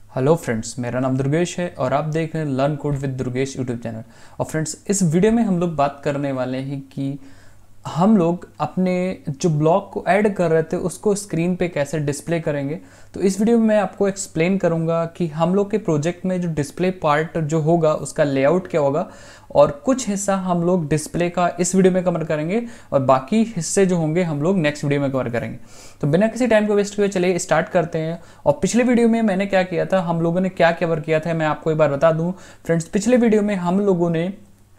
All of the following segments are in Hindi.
हेलो फ्रेंड्स, मेरा नाम दुर्गेश है और आप देख रहे हैं learn code with Durgesh YouTube channel. और फ्रेंड्स, इस वीडियो में हम लोग बात करने वाले हैं कि हम लोग अपने जो ब्लॉग को ऐड कर रहे थे उसको स्क्रीन पे कैसे डिस्प्ले करेंगे। तो इस वीडियो में मैं आपको एक्सप्लेन करूंगा कि हम लोग के प्रोजेक्ट में जो डिस्प्ले पार्ट जो होगा उसका लेआउट क्या होगा, और कुछ हिस्सा हम लोग डिस्प्ले का इस वीडियो में कवर करेंगे और बाकी हिस्से जो होंगे हम लोग नेक्स्ट वीडियो में कवर करेंगे। तो बिना किसी टाइम को वेस्ट किए चलिए स्टार्ट करते हैं। और पिछले वीडियो में मैंने क्या किया था, हम लोगों ने क्या कवर किया था, मैं आपको एक बार बता दूं फ्रेंड्स। पिछले वीडियो में हम लोगों ने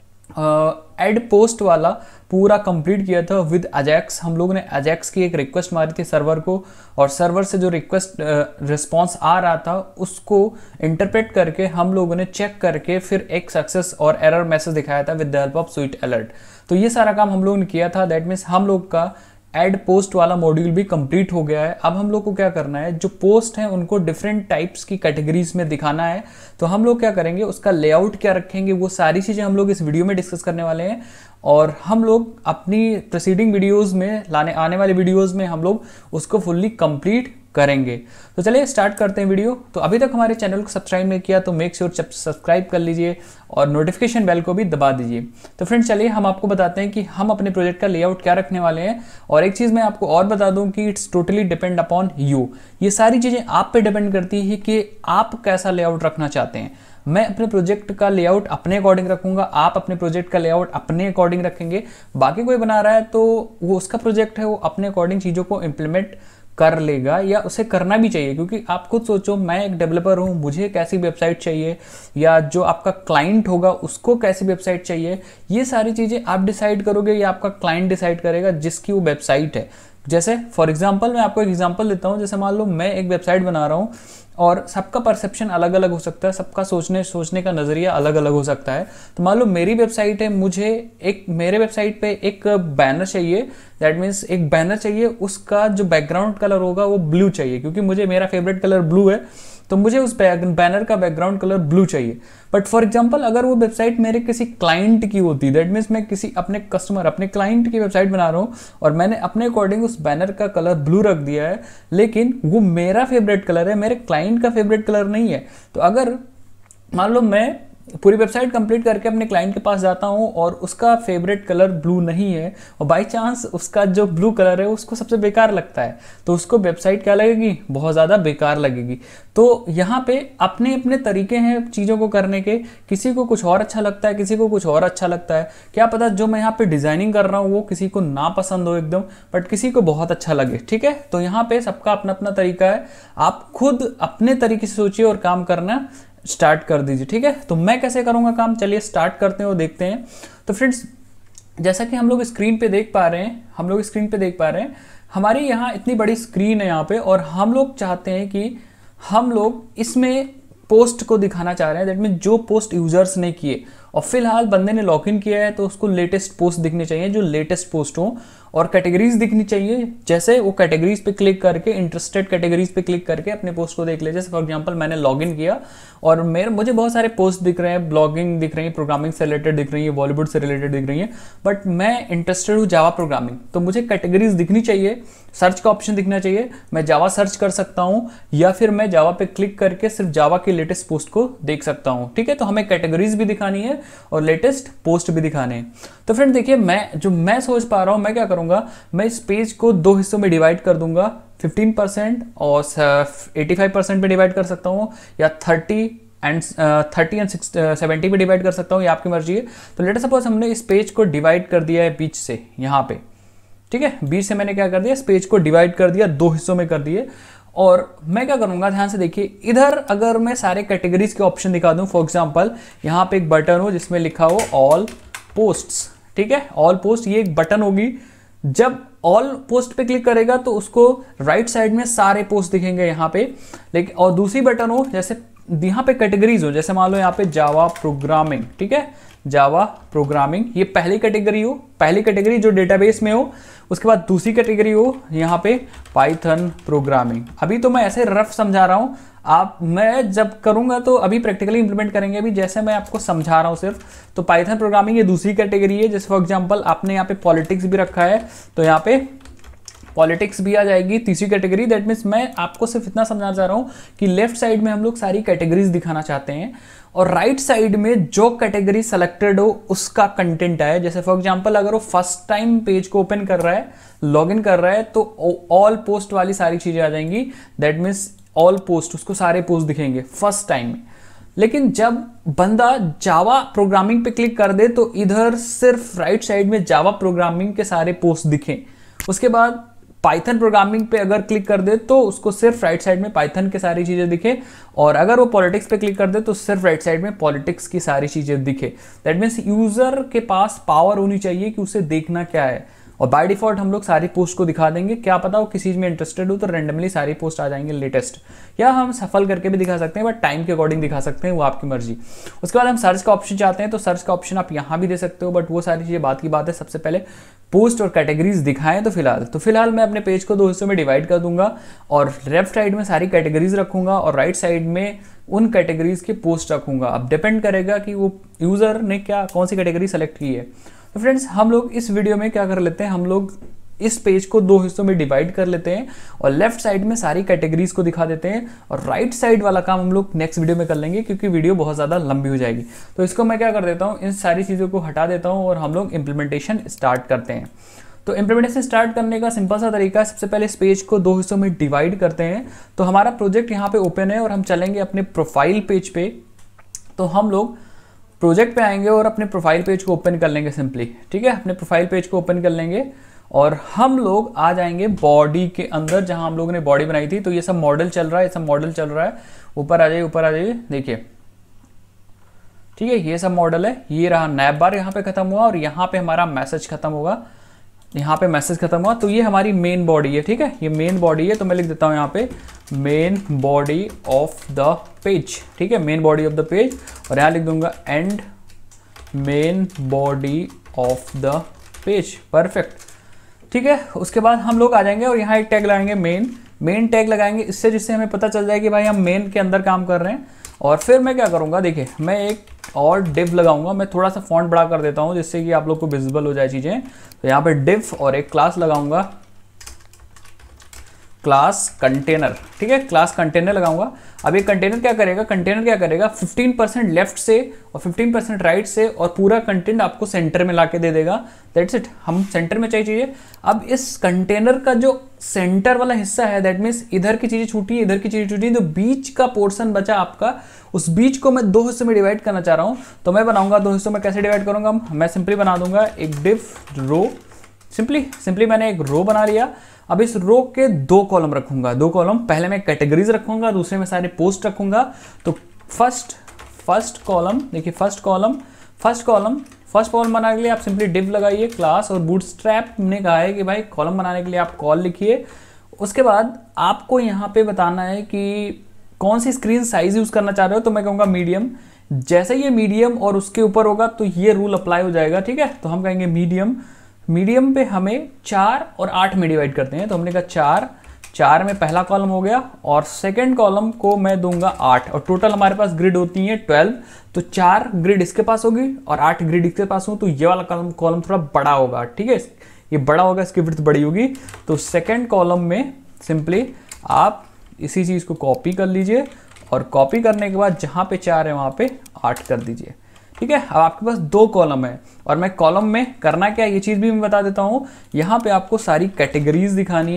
एड पोस्ट वाला पूरा कंप्लीट किया था विद अजैक्स। हम लोगों ने अजैक्स की एक रिक्वेस्ट मारी थी सर्वर को, और सर्वर से जो रिक्वेस्ट रिस्पांस आ रहा था उसको इंटरप्रेट करके हम लोगों ने चेक करके फिर एक सक्सेस और एरर मैसेज दिखाया था with the help of sweet alert. तो ये सारा काम हम लोगों ने किया था। दैट मीन्स हम लोग का एड पोस्ट वाला मॉड्यूल भी कंप्लीट हो गया है। अब हम लोग को क्या करना है, जो पोस्ट हैं उनको डिफरेंट टाइप्स की कैटेगरीज में दिखाना है। तो हम लोग क्या करेंगे, उसका लेआउट क्या रखेंगे, वो सारी चीज़ें हम लोग इस वीडियो में डिस्कस करने वाले हैं। और हम लोग अपनी प्रोसीडिंग वीडियोस में आने वाले वीडियोस में हम लोग उसको फुल्ली कंप्लीट करेंगे। तो चलिए स्टार्ट करते हैं वीडियो। तो अभी तक हमारे चैनल को सब्सक्राइब नहीं किया तो मेक श्योर सब्सक्राइब कर लीजिए और नोटिफिकेशन बेल को भी दबा दीजिए। तो फ्रेंड्स चलिए हम आपको बताते हैं कि हम अपने प्रोजेक्ट का लेआउट क्या रखने वाले हैं। और एक चीज़ मैं आपको और बता दूं कि it's totally depend upon you. ये सारी चीज़ें आप पे डिपेंड करती है कि आप कैसा लेआउट रखना चाहते हैं। मैं अपने प्रोजेक्ट का लेआउट अपने अकॉर्डिंग रखूंगा, आप अपने प्रोजेक्ट का लेआउट अपने अकॉर्डिंग रखेंगे। बाकी कोई बना रहा है तो वो उसका प्रोजेक्ट है, वो अपने अकॉर्डिंग चीज़ों को इम्प्लीमेंट कर लेगा, या उसे करना भी चाहिए। क्योंकि आप खुद सोचो, मैं एक डेवलपर हूँ, मुझे कैसी वेबसाइट चाहिए, या जो आपका क्लाइंट होगा उसको कैसी वेबसाइट चाहिए, ये सारी चीज़ें आप डिसाइड करोगे या आपका क्लाइंट डिसाइड करेगा जिसकी वो वेबसाइट है। जैसे फॉर एग्जाम्पल मैं आपको एक एग्जाम्पल देता हूँ। जैसे मान लो मैं एक वेबसाइट बना रहा हूँ और सबका परसेप्शन अलग अलग हो सकता है, सबका सोचने का नज़रिया अलग अलग हो सकता है। तो मान लो मेरी वेबसाइट है, मेरे वेबसाइट पे एक बैनर चाहिए। दैट मीन्स एक बैनर चाहिए, उसका जो बैकग्राउंड कलर होगा वो ब्लू चाहिए, क्योंकि मुझे मेरा फेवरेट कलर ब्लू है, तो मुझे उस बैनर का बैकग्राउंड कलर ब्लू चाहिए। बट फॉर एग्जांपल अगर वो वेबसाइट मेरे किसी क्लाइंट की होती, दैट मीन्स मैं किसी अपने कस्टमर अपने क्लाइंट की वेबसाइट बना रहा हूँ और मैंने अपने अकॉर्डिंग उस बैनर का कलर ब्लू रख दिया है, लेकिन वो मेरा फेवरेट कलर है, मेरे क्लाइंट का फेवरेट कलर नहीं है। तो अगर मान लो मैं पूरी वेबसाइट कंप्लीट करके अपने क्लाइंट के पास जाता हूं और उसका फेवरेट कलर ब्लू नहीं है, और बाय चांस उसका जो ब्लू कलर है उसको सबसे बेकार लगता है, तो उसको वेबसाइट क्या लगेगी, बहुत ज़्यादा बेकार लगेगी। तो यहाँ पे अपने अपने तरीके हैं चीज़ों को करने के। किसी को कुछ और अच्छा लगता है, किसी को कुछ और अच्छा लगता है। क्या पता जो मैं यहाँ पे डिज़ाइनिंग कर रहा हूँ वो किसी को ना पसंद हो एकदम, बट किसी को बहुत अच्छा लगे। ठीक है, तो यहाँ पे सबका अपना अपना तरीका है। आप खुद अपने तरीके से सोचिए और काम करना स्टार्ट कर दीजिए। ठीक है, तो मैं कैसे करूंगा काम, चलिए स्टार्ट करते हैं और देखते हैं। तो फ्रेंड्स, जैसा कि हम लोग स्क्रीन पे देख पा रहे हैं, हमारी यहाँ इतनी बड़ी स्क्रीन है यहाँ पे, और हम लोग चाहते हैं कि हम लोग इसमें पोस्ट को दिखाना चाह रहे हैं। दैट मीन जो पोस्ट यूजर्स ने किए, और फिलहाल बंदे ने लॉगिन किया है तो उसको लेटेस्ट पोस्ट दिखनी चाहिए, जो लेटेस्ट पोस्ट हो, और कैटेगरीज दिखनी चाहिए। जैसे वो कैटेगरीज पे क्लिक करके, इंटरेस्टेड कैटेगरीज पे क्लिक करके अपने पोस्ट को देख ले। जैसे फॉर एग्जांपल मैंने लॉगिन किया और मुझे बहुत सारे पोस्ट दिख रहे हैं, ब्लॉगिंग दिख रही है, प्रोग्रामिंग से रिलेटेड दिख रही है, बॉलीवुड से रिलेटेड दिख रही है, बट मैं इंटरेस्टेड हूँ जावा प्रोग्रामिंग, तो मुझे कैटेगरीज दिखनी चाहिए, सर्च का ऑप्शन दिखना चाहिए। मैं जावा सर्च कर सकता हूँ, या फिर मैं जावा पे क्लिक करके सिर्फ जावा की लेटेस्ट पोस्ट को देख सकता हूँ। ठीक है, तो हमें कैटेगरीज भी दिखानी है और लेटेस्ट पोस्ट भी दिखाने हैं। तो फ्रेंड देखिए, मैं सोच पा रहा हूँ, मैं क्या करूंगा, मैं इस पेज को दो हिस्सों में डिवाइड कर दूंगा, 15% और 85% पे डिवाइड कर सकता हूँ, या 30 एंड 70 पे डिवाइड कर सकता हूँ, ये आपकी मर्जी है। तो लेट सपोज हमने इस पेज को डिवाइड कर दिया है बीच से, यहाँ पे। ठीक है, बीच से मैंने क्या कर दिया, इस पेज को डिवाइड कर दिया, दो हिस्सों में कर दिए। और मैं क्या करूंगा, ध्यान से देखिए, इधर अगर मैं सारे कैटेगरीज के ऑप्शन दिखा दूं, फॉर एग्जांपल यहाँ पे एक बटन हो जिसमें लिखा हो ऑल पोस्ट्स। ठीक है, ऑल पोस्ट, ये एक बटन होगी। जब ऑल पोस्ट पे क्लिक करेगा तो उसको राइट साइड में सारे पोस्ट दिखेंगे यहाँ पे। लेकिन और दूसरी बटन हो, जैसे यहाँ पे कैटेगरीज हो, जैसे मान लो यहाँ पे जावा प्रोग्रामिंग। ठीक है, जावा प्रोग्रामिंग, ये पहली कैटेगरी हो, पहली कैटेगरी जो डेटाबेस में हो। उसके बाद दूसरी कैटेगरी हो यहाँ पे पाइथन प्रोग्रामिंग। अभी तो मैं ऐसे रफ समझा रहा हूँ, मैं जब करूँगा तो अभी प्रैक्टिकली इंप्लीमेंट करेंगे। अभी जैसे मैं आपको समझा रहा हूँ सिर्फ, तो पाइथन प्रोग्रामिंग ये दूसरी कैटेगरी है। जैसे फॉर एग्जांपल आपने यहाँ पे पॉलिटिक्स भी रखा है, तो यहाँ पे पॉलिटिक्स भी आ जाएगी तीसरी कैटेगरी। दैट मीन्स मैं आपको सिर्फ इतना समझाना चाह रहा हूँ कि लेफ्ट साइड में हम लोग सारी कैटेगरीज दिखाना चाहते हैं और राइट साइड में जो कैटेगरी सेलेक्टेड हो उसका कंटेंट आए। जैसे फॉर एग्जांपल अगर वो फर्स्ट टाइम पेज को ओपन कर रहा है, लॉगिन कर रहा है, तो ऑल पोस्ट वाली सारी चीजें आ जाएंगी। दैट मीन्स ऑल पोस्ट, उसको सारे पोस्ट दिखेंगे फर्स्ट टाइम में। लेकिन जब बंदा जावा प्रोग्रामिंग पे क्लिक कर दे तो इधर सिर्फ राइट साइड में जावा प्रोग्रामिंग के सारे पोस्ट दिखें। उसके बाद पाइथन प्रोग्रामिंग पे अगर क्लिक कर दे तो उसको सिर्फ राइट साइड में पाइथन के सारी चीजें दिखे, और अगर वो पॉलिटिक्स पे क्लिक कर दे तो सिर्फ राइट साइड में पॉलिटिक्स की सारी चीजें दिखे। दैट मीन्स यूजर के पास पावर होनी चाहिए कि उसे देखना क्या है, और बाय डिफॉल्ट हम लोग सारी पोस्ट को दिखा देंगे। क्या पता वो किसी चीज में इंटरेस्टेड हो तो रैंडमली सारी पोस्ट आ जाएंगे लेटेस्ट, या हम सफल करके भी दिखा सकते हैं, बट टाइम के अकॉर्डिंग दिखा सकते हैं, वो आपकी मर्जी। उसके बाद हम सर्च का ऑप्शन चाहते हैं तो सर्च का ऑप्शन आप यहाँ भी दे सकते हो, बट वो सारी चीजें बात की बात है। सबसे पहले पोस्ट और कैटेगरीज दिखाएं तो फिलहाल मैं अपने पेज को 2 हिस्सों में डिवाइड कर दूंगा, और लेफ्ट साइड में सारी कैटेगरीज रखूंगा और राइट साइड में उन कैटेगरीज के पोस्ट रखूंगा। अब डिपेंड करेगा कि वो यूजर ने कौन सी कैटेगरी सेलेक्ट की है। तो फ्रेंड्स हम लोग इस वीडियो में क्या कर लेते हैं, हम लोग इस पेज को 2 हिस्सों में डिवाइड कर लेते हैं और लेफ्ट साइड में सारी कैटेगरीज को दिखा देते हैं, और राइट साइड वाला काम हम लोग नेक्स्ट वीडियो में कर लेंगे क्योंकि वीडियो बहुत ज़्यादा लंबी हो जाएगी। तो इसको मैं क्या कर देता हूँ, इन सारी चीज़ों को हटा देता हूँ और हम लोग इम्प्लीमेंटेशन स्टार्ट करते हैं। तो इम्प्लीमेंटेशन स्टार्ट करने का सिंपल सा तरीका है, सबसे पहले इस पेज को 2 हिस्सों में डिवाइड करते हैं। तो हमारा प्रोजेक्ट यहाँ पे ओपन है और हम चलेंगे अपने प्रोफाइल पेज पे। तो हम लोग प्रोजेक्ट पे आएंगे और अपने प्रोफाइल पेज को ओपन कर लेंगे सिंपली, ठीक है। अपने प्रोफाइल पेज को ओपन कर लेंगे और हम लोग आ जाएंगे बॉडी के अंदर, जहां हम लोगों ने बॉडी बनाई थी। तो ये सब मॉडल चल रहा है, ये सब मॉडल चल रहा है। ऊपर आ जाइए, ऊपर आ जाइए, देखिए, ठीक है। ये सब मॉडल है, ये रहा नैप बार यहाँ पे खत्म हुआ और यहाँ पे हमारा मैसेज खत्म होगा, यहाँ पे मैसेज खत्म हुआ। तो ये हमारी मेन बॉडी है, ठीक है, ये मेन बॉडी है। तो मैं लिख देता हूँ यहाँ पे main body of the page, ठीक है, main body of the page, और यहाँ लिख दूंगा and main body of the page. Perfect, ठीक है। उसके बाद हम लोग आ जाएंगे और यहाँ एक टैग लगाएंगे मेन टैग लगाएंगे, इससे जिससे हमें पता चल जाए कि भाई हम मेन के अंदर काम कर रहे हैं। और फिर मैं क्या करूँगा, देखिए, मैं एक और डिव लगाऊंगा। मैं थोड़ा सा फॉन्ट बड़ा कर देता हूँ जिससे कि आप लोग को विजिबल हो जाए चीज़ें। तो यहाँ पे डिव और एक क्लास लगाऊंगा, क्लास कंटेनर, ठीक है, क्लास कंटेनर लगाऊंगा। अब ये कंटेनर क्या करेगा, 15% लेफ्ट से और 15% राइट से, और पूरा कंटेंट आपको सेंटर में लाके दे देगा। दैट्स इट, हम सेंटर में चाहिए। अब इस कंटेनर का जो सेंटर वाला हिस्सा है, दैट मीन्स इधर की चीजें छूटी है, इधर की चीजें छूटी है, तो बीच का पोर्शन बचा आपका, उस बीच को मैं 2 हिस्सों में डिवाइड करना चाह रहा हूं। तो मैं बनाऊंगा 2 हिस्सों में, कैसे डिवाइड करूंगा, मैं सिंपली बना दूंगा एक डिव रो। सिंपली मैंने एक रो बना लिया। अब इस रो के 2 कॉलम रखूंगा, 2 कॉलम, पहले मैं कैटेगरीज रखूंगा, दूसरे में सारे पोस्ट रखूंगा। तो फर्स्ट कॉलम, देखिए, फर्स्ट कॉलम बनाने के लिए आप सिंपली डिव लगाइए, क्लास, और बूटस्ट्रैप ने कहा है कि भाई कॉलम बनाने के लिए आप कॉल लिखिए। उसके बाद आपको यहाँ पे बताना है कि कौन सी स्क्रीन साइज यूज करना चाह रहे हो। तो मैं कहूँगा मीडियम। जैसे ये मीडियम और उसके ऊपर होगा तो ये रूल अप्लाई हो जाएगा, ठीक है। तो हम कहेंगे मीडियम पे हमें 4 और 8 में डिवाइड करते हैं। तो हमने कहा 4 में पहला कॉलम हो गया, और सेकंड कॉलम को मैं दूंगा 8, और टोटल हमारे पास ग्रिड होती है 12। तो 4 ग्रिड इसके पास होगी और 8 ग्रिड इसके पास हो, तो ये वाला कॉलम थोड़ा बड़ा होगा, ठीक है, ये बड़ा होगा, इसकी विड्थ बड़ी होगी। तो सेकंड कॉलम में सिंपली आप इसी चीज को कॉपी कर लीजिए, और कॉपी करने के बाद जहां पे 4 है वहां पे 8 कर दीजिए, ठीक है। अब आपके पास 2 कॉलम है, और मैं कॉलम में करना क्या है ये चीज भी मैं बता देता हूं। यहां पे आपको सारी कैटेगरीज दिखानी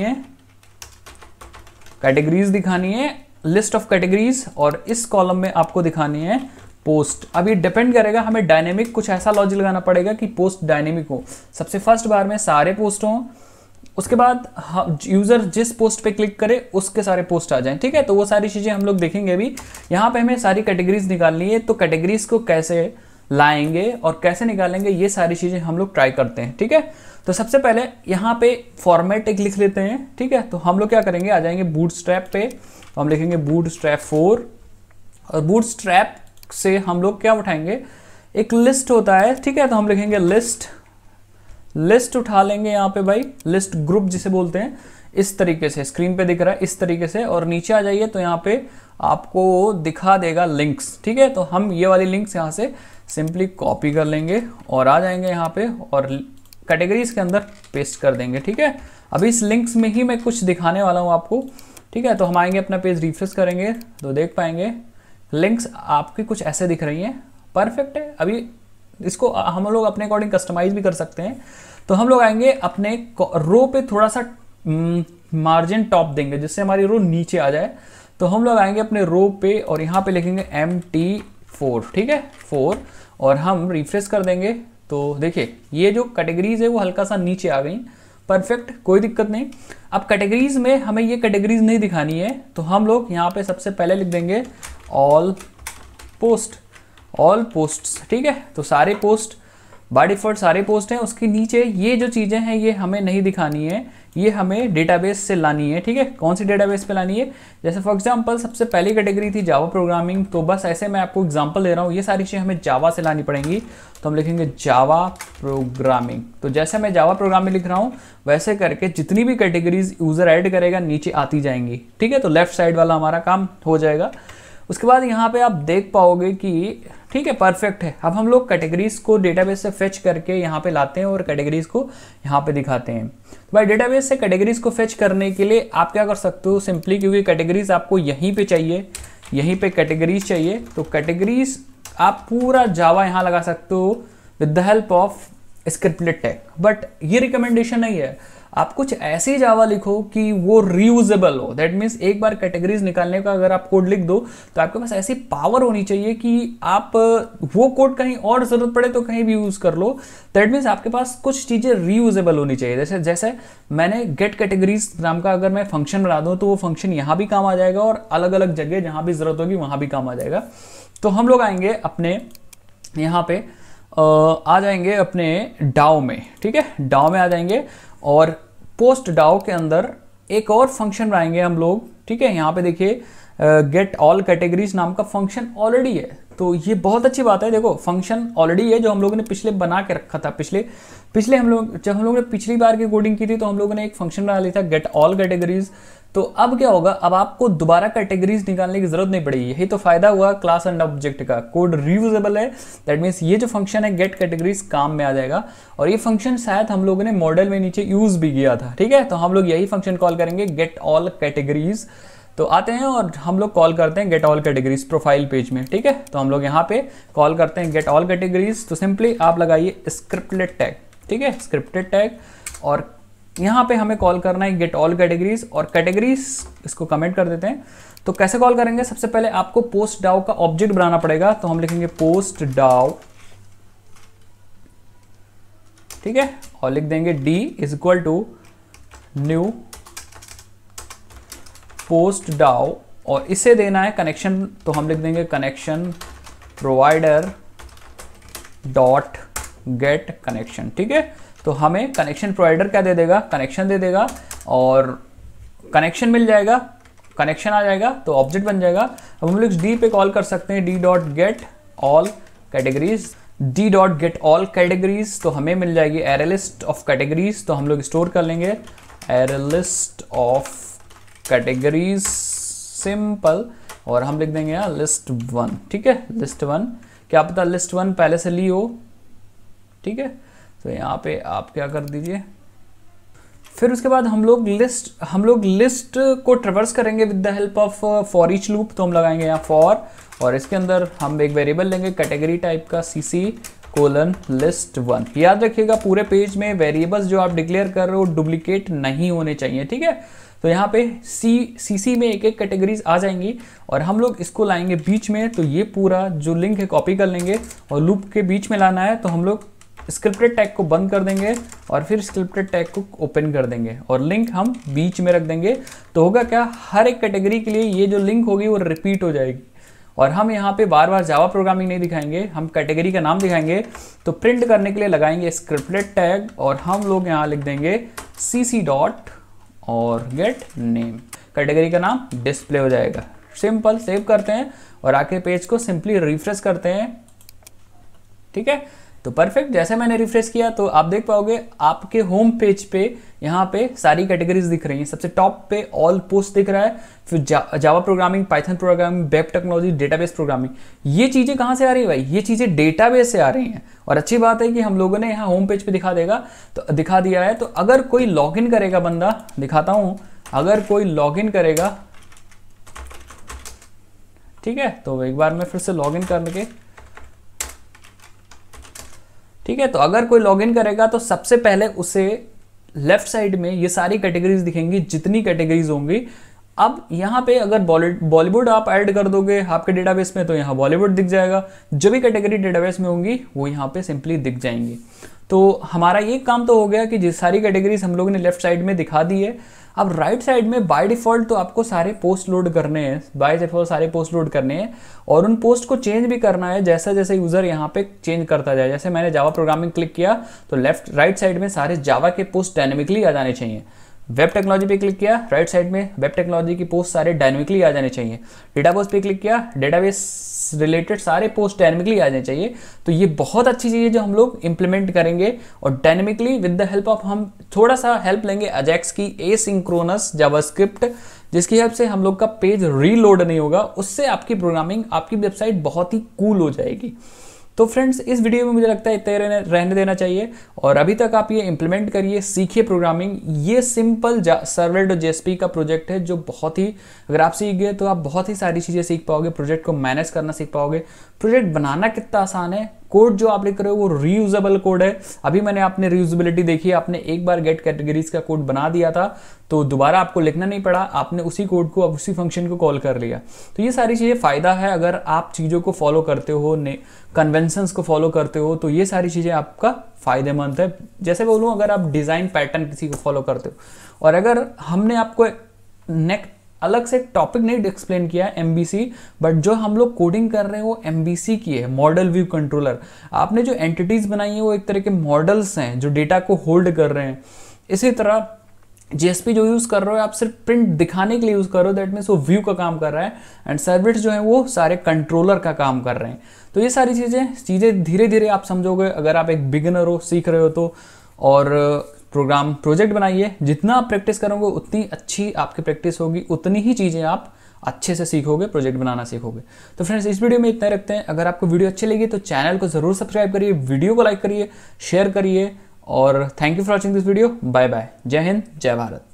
है, लिस्ट ऑफ कैटेगरीज, और इस कॉलम में आपको दिखानी है पोस्ट। अब ये डिपेंड करेगा, हमें डायनेमिक कुछ ऐसा लॉजिक लगाना पड़ेगा कि पोस्ट डायनेमिक हो। सबसे फर्स्ट बार में सारे पोस्ट हों, उसके बाद यूजर जिस पोस्ट पे क्लिक करे उसके सारे पोस्ट आ जाएं, ठीक है। तो वो सारी चीजें हम लोग देखेंगे अभी। यहाँ पे हमें सारी कैटेगरीज निकालनी है, तो कैटेगरीज को कैसे लाएंगे और कैसे निकालेंगे, ये सारी चीजें हम लोग ट्राई करते हैं, ठीक है। तो सबसे पहले यहाँ पे फॉर्मेट एक लिख लेते हैं, ठीक है। तो हम लोग क्या करेंगे, आ जाएंगे बूटस्ट्रैप पे, तो हम लिखेंगे बूटस्ट्रैप 4, और बूटस्ट्रैप से हम लोग क्या उठाएंगे, एक लिस्ट होता है, ठीक है। तो हम लिखेंगे लिस्ट उठा लेंगे यहाँ पे भाई, लिस्ट ग्रुप जिसे बोलते हैं, इस तरीके से स्क्रीन पे दिख रहा है, इस तरीके से। और नीचे आ जाइए तो यहाँ पे आपको दिखा देगा लिंक्स, ठीक है। तो हम ये वाली लिंक्स यहाँ से सिंपली कॉपी कर लेंगे और आ जाएंगे यहाँ पे और कैटेगरीज के अंदर पेस्ट कर देंगे, ठीक है। अभी इस लिंक्स में ही मैं कुछ दिखाने वाला हूँ आपको, ठीक है। तो हम आएंगे, अपना पेज रिफ्रेश करेंगे तो देख पाएंगे लिंक्स आपकी कुछ ऐसे दिख रही हैं, परफेक्ट है। अभी इसको हम लोग अपने अकॉर्डिंग कस्टमाइज भी कर सकते हैं। तो हम लोग आएंगे अपने रो पे थोड़ा सा मार्जिन टॉप देंगे जिससे हमारी रो नीचे आ जाए। तो हम लोग आएंगे अपने रो पे और यहाँ पे लिखेंगे MT4, ठीक है 4, और हम रिफ्रेश कर देंगे तो देखिए ये जो कैटेगरीज है वो हल्का सा नीचे आ गई, परफेक्ट, कोई दिक्कत नहीं। अब कैटेगरीज में हमें ये कैटेगरीज नहीं दिखानी है तो हम लोग यहाँ पे सबसे पहले लिख देंगे ऑल पोस्ट्स, ठीक है। तो सारे पोस्ट बाय डिफॉल्ट सारे पोस्ट हैं, उसके नीचे ये जो चीज़ें हैं ये हमें नहीं दिखानी है, ये हमें डेटाबेस से लानी है, ठीक है। कौन सी डेटाबेस पे लानी है, जैसे फॉर एग्जांपल सबसे पहली कैटेगरी थी जावा प्रोग्रामिंग, तो बस ऐसे मैं आपको एग्जांपल दे रहा हूँ, ये सारी चीज़ें हमें जावा से लानी पड़ेंगी। तो हम लिखेंगे जावा प्रोग्रामिंग। तो जैसे मैं जावा प्रोग्रामिंग लिख रहा हूँ वैसे करके जितनी भी कैटेगरीज यूज़र ऐड करेगा नीचे आती जाएंगी, ठीक है। तो लेफ्ट साइड वाला हमारा काम हो जाएगा। उसके बाद यहाँ पे आप देख पाओगे कि ठीक है परफेक्ट है। अब हम लोग कैटेगरीज को डेटाबेस से फेच करके यहाँ पे लाते हैं और कैटेगरीज को यहाँ पे दिखाते हैं। तो भाई डेटाबेस से कैटेगरीज को फेच करने के लिए आप क्या कर सकते हो, सिंपली क्योंकि कैटेगरीज आपको यहीं पे चाहिए, यहीं पे कैटेगरीज चाहिए, तो कैटेगरीज आप पूरा जावा यहाँ लगा सकते हो with the help of scriptlet tag. But ये रिकमेंडेशन नहीं है, आप कुछ ऐसी जावा लिखो कि वो रीयूजेबल हो। दैट मीन्स एक बार कैटेगरीज निकालने का अगर आप कोड लिख दो तो आपके पास ऐसी पावर होनी चाहिए कि आप वो कोड कहीं और जरूरत पड़े तो कहीं भी यूज कर लो। दैट मीन्स आपके पास कुछ चीजें रीयूजेबल होनी चाहिए। जैसे मैंने गेट कैटेगरीज नाम का अगर मैं फंक्शन बना दूं तो वो फंक्शन यहाँ भी काम आ जाएगा और अलग अलग जगह जहां भी जरूरत होगी वहां भी काम आ जाएगा। तो हम लोग आएंगे अपने यहाँ पे आ जाएंगे अपने डाओ में, ठीक है। डाओ में आ जाएंगे और पोस्ट डाओ के अंदर एक और फंक्शन बनाएंगे हम लोग, ठीक है। यहाँ पे देखिए गेट ऑल कैटेगरीज नाम का फंक्शन ऑलरेडी है, तो ये बहुत अच्छी बात है। देखो फंक्शन ऑलरेडी है जो हम लोगों ने पिछले बना के रखा था, पिछले हम लोग जब हम लोग ने पिछली बार की कोडिंग की थी तो हम लोगों ने एक फंक्शन बना लिया था गेट ऑल कैटेगरीज। तो अब क्या होगा, अब आपको दोबारा कैटेगरीज निकालने की जरूरत नहीं पड़ेगी। यही तो फायदा हुआ क्लास एंड ऑब्जेक्ट का, कोड रीयूजेबल है। दैट मीन्स ये जो फंक्शन है गेट कैटेगरीज काम में आ जाएगा। और ये फंक्शन शायद हम लोगों ने मॉडल में नीचे यूज भी किया था, ठीक है। तो हम लोग यही फंक्शन कॉल करेंगे गेट ऑल कैटेगरीज। तो आते हैं और हम लोग कॉल करते हैं get all categories profile page में, ठीक है। तो हम लोग यहाँ पे कॉल करते हैं गेट ऑल कैटेगरीज। तो सिंपली आप लगाइए स्क्रिप्टलेट टैग, ठीक है, स्क्रिप्टेड टैग, और यहाँ पे हमें कॉल करना है गेट ऑल कैटेगरीज। और कैटेगरीज इसको कमेंट कर देते हैं। तो कैसे कॉल करेंगे, सबसे पहले आपको पोस्ट डाउ का ऑब्जेक्ट बनाना पड़ेगा। तो हम लिखेंगे पोस्ट डाउ, ठीक है, और लिख देंगे D is equal to new post dao, और इसे देना है कनेक्शन। तो हम लिख देंगे connection provider dot get connection, ठीक है। तो हमें कनेक्शन प्रोवाइडर क्या दे देगा, कनेक्शन दे देगा, और कनेक्शन मिल जाएगा, कनेक्शन आ जाएगा तो ऑब्जेक्ट बन जाएगा। अब हम लोग डी पे कॉल कर सकते हैं D dot get all categories, D dot get all categories. तो हमें मिल जाएगी एरे लिस्ट ऑफ कैटेगरीज। तो हम लोग स्टोर कर लेंगे array list of categories, simple, और हम लिख देंगे यहाँ लिस्ट 1, ठीक है, लिस्ट 1। क्या पता लिस्ट 1 पहले से ली हो, ठीक है। तो यहाँ पे आप क्या कर दीजिए, फिर उसके बाद हम लोग लिस्ट को ट्रेवर्स करेंगे with the help of for each loop. तो हम लगाएंगे यहाँ फॉर, और इसके अंदर हम एक वेरिएबल लेंगे कैटेगरी टाइप का cc:list1। याद रखिएगा पूरे पेज में वेरिएबल्स जो आप डिक्लेयर कर रहे हो डुप्लीकेट नहीं होने चाहिए, ठीक है। तो यहाँ पे cc में एक एक कैटेगरीज आ जाएंगी और हम लोग इसको लाएंगे बीच में। तो ये पूरा जो लिंक है कॉपी कर लेंगे और लूप के बीच में लाना है। तो हम लोग स्क्रिप्टेड टैग को बंद कर देंगे और फिर स्क्रिप्टेड टैग को ओपन कर देंगे और लिंक हम बीच में रख देंगे। तो होगा क्या, हर एक कैटेगरी के लिए ये जो लिंक होगी वो रिपीट हो जाएगी। और हम यहाँ पे बार बार जावा प्रोग्रामिंग नहीं दिखाएंगे, हम कैटेगरी का नाम दिखाएंगे। तो प्रिंट करने के लिए लगाएंगे स्क्रिप्टेड टैग और हम लोग यहाँ लिख देंगे cc डॉट और गेट नेम, कैटेगरी का नाम डिस्प्ले हो जाएगा। सिंपल, सेव करते हैं और आके पेज को सिंपली रिफ्रेश करते हैं, ठीक है। तो परफेक्ट, जैसे मैंने रिफ्रेश किया तो आप देख पाओगे आपके होम पेज पे यहाँ पे सारी कैटेगरीज दिख रही हैं। सबसे टॉप पे ऑल पोस्ट दिख रहा है, फिर Java programming, Python programming, web technology, database programming. ये चीज़ें कहाँ से आ रही है भाई? ये चीज़ें डेटाबेस से आ रही हैं। और अच्छी बात है कि हम लोगों ने यहाँ होम पेज पे दिखा दिया है। तो अगर कोई लॉगिन करेगा बंदा, दिखाता हूँ, अगर कोई लॉगिन करेगा, ठीक है, तो एक बार मैं फिर से लॉगिन करके, ठीक है, तो अगर कोई लॉगिन करेगा तो सबसे पहले उसे लेफ्ट साइड में ये सारी कैटेगरीज दिखेंगी, जितनी कैटेगरीज होंगी। अब यहाँ पे अगर बॉलीवुड आप ऐड कर दोगे आपके डेटाबेस में तो यहाँ बॉलीवुड दिख जाएगा। जो भी कैटेगरी डेटाबेस में होंगी वो यहाँ पे सिंपली दिख जाएंगी। तो हमारा ये काम तो हो गया कि जिस सारी कैटेगरीज हम लोगों ने लेफ्ट साइड में दिखा दी है। अब राइट साइड में बाय डिफॉल्ट तो आपको सारे पोस्ट लोड करने हैं, बाय डिफॉल्ट सारे पोस्ट लोड करने हैं और उन पोस्ट को चेंज भी करना है जैसा जैसे यूजर यहाँ पे चेंज करता जाए। जैसे मैंने जावा प्रोग्रामिंग क्लिक किया तो राइट साइड में सारे जावा के पोस्ट डायनेमिकली आ जाने चाहिए। वेब टेक्नोलॉजी पे क्लिक किया, राइट साइड में वेब टेक्नोलॉजी की पोस्ट सारे डायनेमिकली आ जाने चाहिए। डेटाबेस पे क्लिक किया, डेटाबेस रिलेटेड सारे पोस्ट डायनेमिकली आ जाने चाहिए। तो ये बहुत अच्छी चीज़ है जो हम लोग इंप्लीमेंट करेंगे और dynamically with the help of, हम थोड़ा सा हेल्प लेंगे अजैक्स की एसिंक्रोनस जावास्क्रिप्ट, जिसकी हेल्प से हम लोग का पेज रीलोड नहीं होगा। उससे आपकी प्रोग्रामिंग, आपकी वेबसाइट बहुत ही कूल हो जाएगी। तो फ्रेंड्स, इस वीडियो में मुझे लगता है इतना रहने देना चाहिए और अभी तक आप ये इंप्लीमेंट करिए, सीखिए प्रोग्रामिंग। ये सिंपल servlet.jsp का प्रोजेक्ट है जो बहुत ही, अगर आप सीख गए तो आप बहुत ही सारी चीज़ें सीख पाओगे, प्रोजेक्ट को मैनेज करना सीख पाओगे। प्रोजेक्ट बनाना कितना आसान है, कोड जो आप लिख रहे हो वो रीयूजेबल कोड है। अभी मैंने आपने रीयूजेबिलिटी देखी, आपने एक बार गेट कैटेगरीज का कोड बना दिया था तो दोबारा आपको लिखना नहीं पड़ा, आपने उसी कोड को, उसी फंक्शन को कॉल कर लिया। तो ये सारी चीज़ें फ़ायदा है अगर आप चीज़ों को फॉलो करते हो, कन्वेंशंस को फॉलो करते हो, तो ये सारी चीज़ें आपका फ़ायदेमंद है। जैसे बोलूँ, अगर आप डिज़ाइन पैटर्न किसी को फॉलो करते हो और अगर हमने आपको अलग से टॉपिक नहीं एक्सप्लेन किया है MVC, बट जो हम लोग कोडिंग कर रहे हैं वो MVC की है, मॉडल व्यू कंट्रोलर। आपने जो एंटिटीज बनाई है वो एक तरह के मॉडल्स हैं जो डेटा को होल्ड कर रहे हैं। इसी तरह JSP जो यूज़ कर रहे हो आप सिर्फ प्रिंट दिखाने के लिए यूज़ कर रहे हो, दैट मीन्स वो व्यू का काम कर रहा है, एंड सर्वलेट्स जो है वो सारे कंट्रोलर का काम कर रहे हैं। तो ये सारी चीज़ें धीरे धीरे आप समझोगे अगर आप एक बिगिनर हो, सीख रहे हो तो। और प्रोजेक्ट बनाइए, जितना आप प्रैक्टिस करोगे उतनी अच्छी आपकी प्रैक्टिस होगी, उतनी ही चीज़ें आप अच्छे से सीखोगे, प्रोजेक्ट बनाना सीखोगे। तो फ्रेंड्स, इस वीडियो में इतना रखते हैं। अगर आपको वीडियो अच्छी लगी तो चैनल को ज़रूर सब्सक्राइब करिए, वीडियो को लाइक करिए, शेयर करिए और thank you for watching this video. Bye bye, जय हिंद, जय भारत।